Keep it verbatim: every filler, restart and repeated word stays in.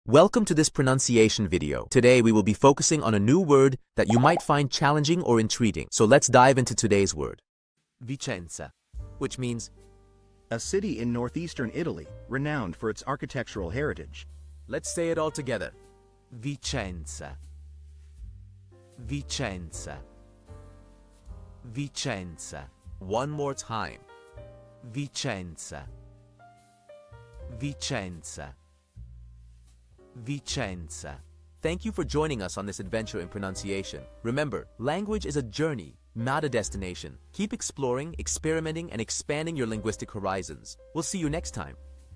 Welcome to this pronunciation video. Today we will be focusing on a new word that you might find challenging or intriguing. So let's dive into today's word. Vicenza, which means a city in northeastern Italy, renowned for its architectural heritage. Let's say it all together. Vicenza. Vicenza. Vicenza. One more time. Vicenza. Vicenza. Vicenza. Thank you for joining us on this adventure in pronunciation. Remember, language is a journey, not a destination. Keep exploring, experimenting, and expanding your linguistic horizons. We'll see you next time.